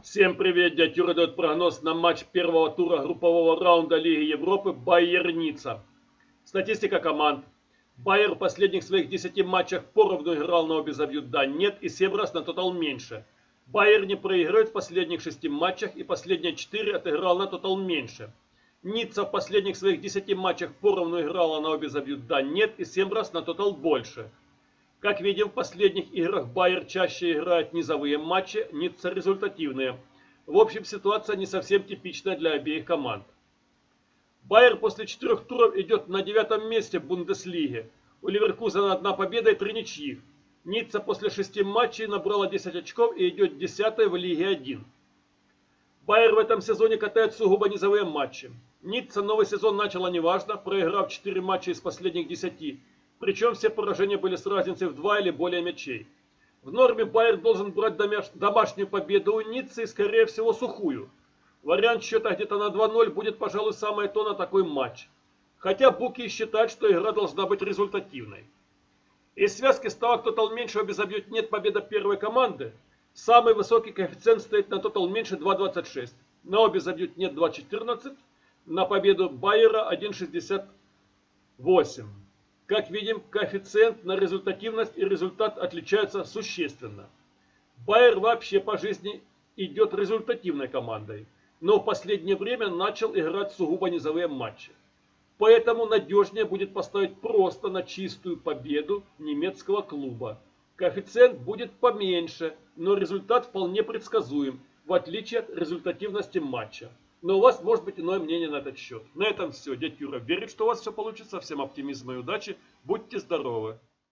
Всем привет! Дядя Юра дает прогноз на матч первого тура группового раунда Лиги Европы Байер-Ницца. Статистика команд. Байер в последних своих 10 матчах поровну играл, но без объюда нет и 7 раз на тотал меньше. Байер не проигрывает в последних 6 матчах и последние 4 отыграл на тотал меньше. Ницца в последних своих 10 матчах поровну играла, но без объюда нет и 7 раз на тотал больше. Как видим, в последних играх Байер чаще играет низовые матчи, Ницца результативные. В общем, ситуация не совсем типичная для обеих команд. Байер после 4 туров идет на 9 месте в Бундеслиге. У Ливеркузена 1 победа и 3 ничьих. Ницца после 6 матчей набрала 10 очков и идет 10 в Лиге 1. Байер в этом сезоне катает сугубо низовые матчи. Ницца новый сезон начала неважно, проиграв 4 матча из последних 10. Причем все поражения были с разницей в 2 или более мячей. В норме Байер должен брать домашнюю победу у Ниццы и, скорее всего, сухую. Вариант счета где-то на 2-0 будет, пожалуй, самое то на такой матч. Хотя буки считают, что игра должна быть результативной. Из связки ставок тотал меньше без объюд нет победа первой команды. Самый высокий коэффициент стоит на тотал меньше 2.26. На обе забьют нет 2.14. На победу Байера 1.68. Как видим, коэффициент на результативность и результат отличаются существенно. Байер вообще по жизни идет результативной командой, но в последнее время начал играть сугубо низовые матчи. Поэтому надежнее будет поставить просто на чистую победу немецкого клуба. Коэффициент будет поменьше, но результат вполне предсказуем, в отличие от результативности матча. Но у вас может быть иное мнение на этот счет. На этом все. Дядя Юра верит, что у вас все получится. Всем оптимизма и удачи. Будьте здоровы!